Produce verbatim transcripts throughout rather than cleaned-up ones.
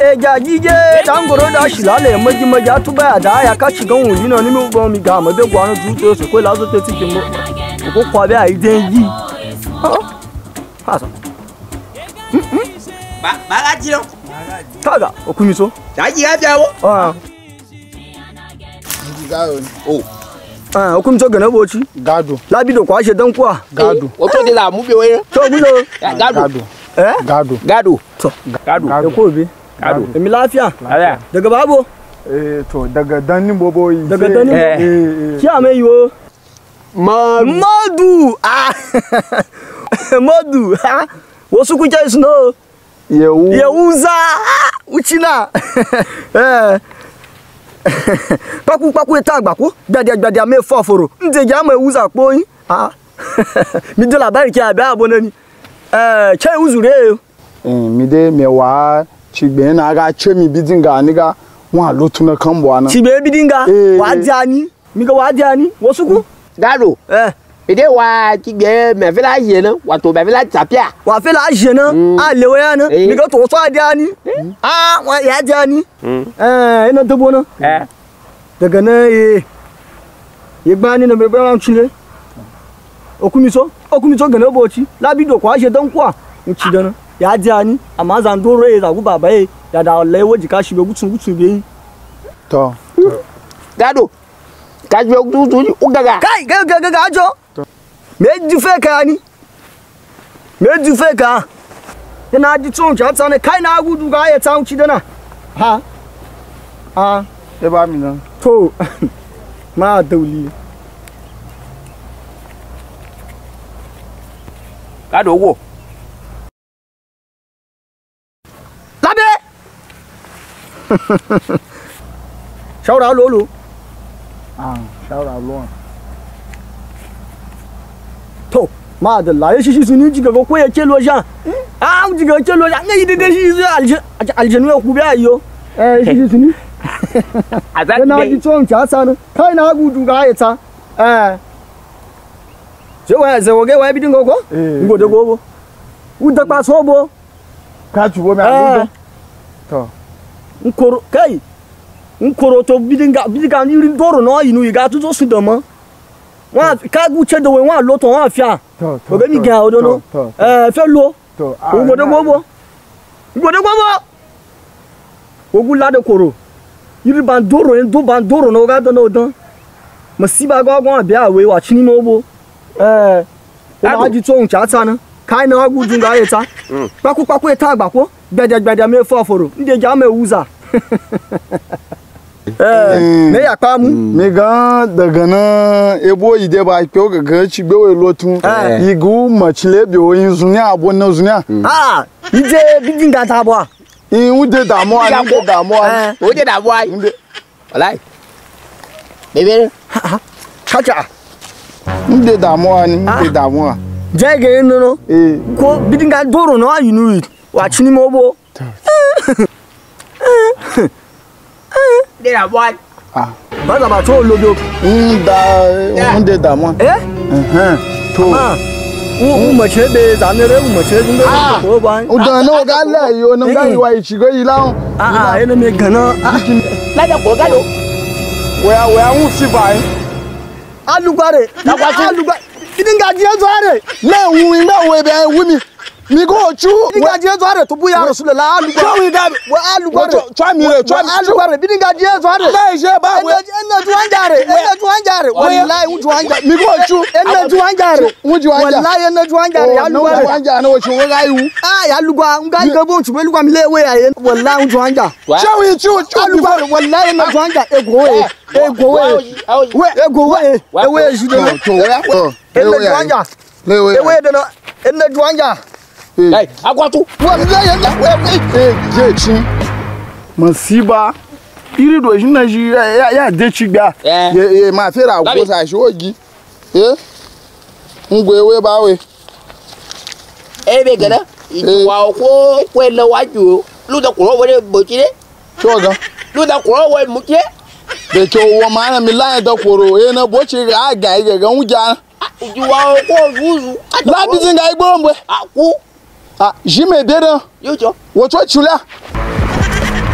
e ja jije dan goro da shi lale maji maji atuba da ya ka shigan wuli no ni mi gbo mi ga mo be gwa no tu to so ko la so te ti ki mo ko kwa be ai den yi ha so ba ba ga ji lo kaga okumiso da ji ga ja wo ah oh ah okumiso gana bochi gado labido kwa she dan kwa gado o to de la mu be we to bulo gado eh gado gado to gado ko bi gado emi lafiya ala daga babo eh to daga dannin boboyi daga dani eh ki ame yo ma Madu ah Madu ah wasu ku kai sno Yahu Yahuza uchina eh paku paku eta agbako gbade gbade ame foforo nje ja ma Yahuza po yin ah mi de la bari ki abi abona ni eh che uzure eh mi de mewa chigbe na ga chemi bidinga niga wa lotuna kambo ana chigbe bidinga wa diani mi ga wa diani wasu ku gado eh ide wa ki gbe me vela ye na wa to be vela tapia wa fe la je na a lewe ya na mi ga to so adiani ah wa ya diani eh ina to bona eh daga na eh igbani na me bra chile okumiso okumiso gana bochi labido kwa je dan kwa nchi dana ya diani amma zan doro e za ku baba e ya da lewo jika shi be gutun gutun be to gado ka ju du du u gaga kai ga ga ga ajo me ju fe ka ni me ju fe ka ina ji tun cha tsane kai na gudu ga ya tsan ci dana ha ah e ba mi nan to ma dauli gado wo labe shawara lolo ah shawara lo to ma da laye shi shi suni jiga ko ya kelo sha ah jiga kelo sha ne yide shi alje aljenu ya ku bi ayo eh shi shi suni azan na ji tson cha sana kai na gudu ga ya ta eh je wa ze woge wa bidin gogo ngode gogo u da pa so bo ka tubo mi aludo to nkoro kai nkoro to bidin ga bidin ga ni rin doro no inu ga tu so su do mo wa ka gu che do we wa lo to wa fia to to be mi ga odo no eh fe lo to ngode gogo ngode gogo ogu la de koro yiri ban doro en do ban doro no ga do no dan masiba ga gwa bia we wa chini mo bo eh ina ji to un cha ta na kai na gu dun ga eta paku paku eta agbako gbede gbede me foforo nde ja ma Yahuza eh me ya pa mu mi ga daga na ebo ide ba ko ga ga chigbe we lotun igu machile bi oyin zunya abo na zunya ah ije bidinga ta bo in ude da mo ani de da mo ani o de da bo ai walai bebe chacha ude da mo ani ude da mo jege no eh ko bidinga doro no ayinu wa chini mo bo de da bo ai ah ba za ba to lodo nda ude da mo eh eh to ma u mace be zanere u mace din da ko ba uda no ga la yo no ga iwa ichigo yi la ah ah ene me gana la da ko gado we we un si bai alugare alugare bidinga je zo are le wu ina we be wu mi mi go chu bidinga je zo are to bu ya rasulullah alugare we ga wa alugare twa mi re twa mi alugare bidinga je zo are le je ba we ene tu anjare ene tu anjare wallahi u tu anjare mi go chu ene tu anjare u ju anja wallahi ene tu anjare alugare anja na wo chu we ga yu ah ya lugwa nga ga bon tu be lugwa mi le we ya wallahi u tu anja che we chu chu alugare wallahi ene tu anja ego we ego we we ego we e we ji de to ene tu anja le we e we de no ene tu anja ai akwatu wallahi ya we eh je chi masiba iri do shi na shi ya ya de chi gba ye ye ma fe ra go sa shi ogi eh ngwe we ba we e be gada wa ko ko le waju lu da ko wo bo ti de to ga lu da ko wo mu ti de to wo ma na mi la da koro e na bo chi ga ga ga ga uja ju wa ko wuzu la bi zinga igbo mbe aku ah jime be dan yo jo wo to chula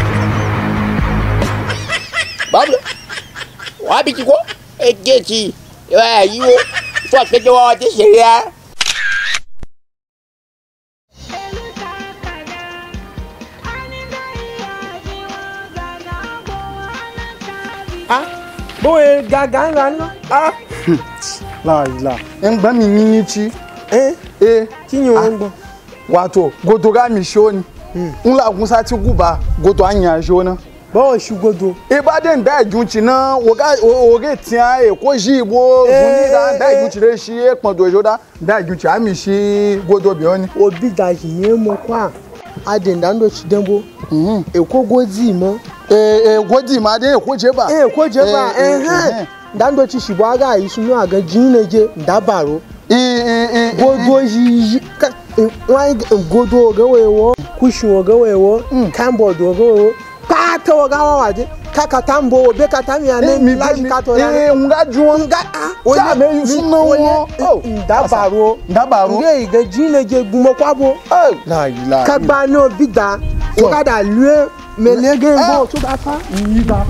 Babu. Wa bi ki ko? E ge ti. Eh yi o. So ke jo wa ti se ya. Ah, boy, gaga ngano. Ah. La ila. En gba mi ni chi. Eh, Eh, kinyi wongo. wato godo ga mi shoni. Nla gun sa ti guba godo anya jona. Bo shugodo. E ba den da junchi na wo ga o ge tian e ko ji bo zuni da da junchi re shi e pon dojo da da junchi ami shi godo bi oni. Obi da yin mo kwa. Aden da ndo chi dembo. Mhm. E ko gozi mo. Eh eh godi ma de ko je ba. Eh ko je ba. Eh eh. Da ndo chi shibo aga yi sunu aga jineje ndabaro. Eh eh eh godo yi why godo ga wewo kushu ga wewo kambo do ga wewo pata wa ga waje kaka tambo obe kata mi ane mi laji kato ya eh nga juwon nga ah oye me yusuna wo oh ndabaro ndabaro nge ga jineje gumo kwabo eh la ila kagba no bigda o ga da lue melege ngo to ba fa yi ba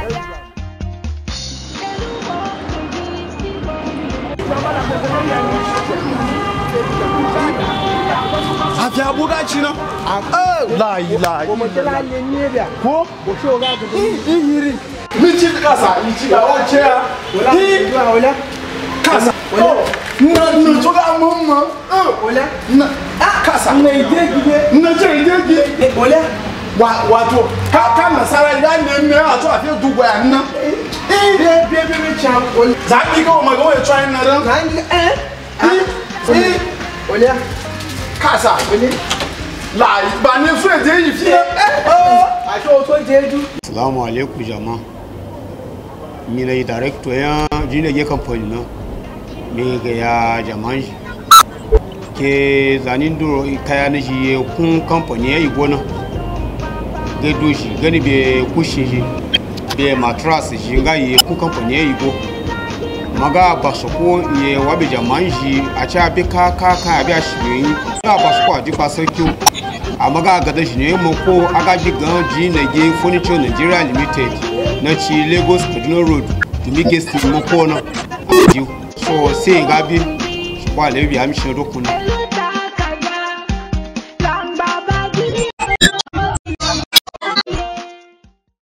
Afi abuga chino. Eh la ila. Ko mo tela le ni bia. Ko Ko so ga do. ihiri. Mi chi kasa, mi chi ga o che a. Wala wala. Kasa. Na na to ga mama. Eh Wala. na kasa. Na ide gide. Na je ide gi. Wala. Wa wato ka ka na sara ya ne me a to afi dugbo ya na. Eh be be be cha. Za ki go ma go e try na ran. Na ni eh. Eh Wala. Kasa. La ba ne fure de yi fi. Oh, aso to jeju. Assalamu alaikum jama'a. Ni ne director ya jinege company na. Me ga ya jama'an shi. Ke zanin duro kaya na shi kun company ya igo na. Ga doshi gani be kushin shi. Be mattress shi ga yi kun company ya igo. Maga basoko ye wabe jama'an shi a cha be ka ka ka be shi yi. Ga basoko a ji basoko. Amaga gada shi ne mo ko aga jigan ji na ge furniture Nigeria Limited na ci Lagos Kaduna Road to mi guest mo ko na so say gabi so kwa le bi am shi do kun